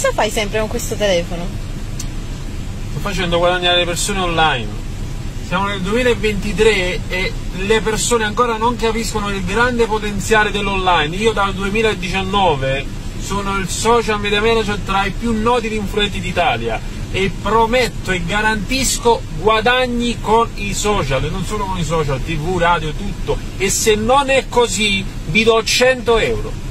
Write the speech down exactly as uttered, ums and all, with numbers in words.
cosa fai sempre con questo telefono? Sto facendo guadagnare le persone online. Siamo nel duemilaventitré e le persone ancora non capiscono il grande potenziale dell'online. Io dal duemiladiciannove sono il social media manager tra i più noti ed influenti d'Italia e prometto e garantisco guadagni con i social, e non solo con i social, tv, radio, tutto. E se non è così vi do cento euro.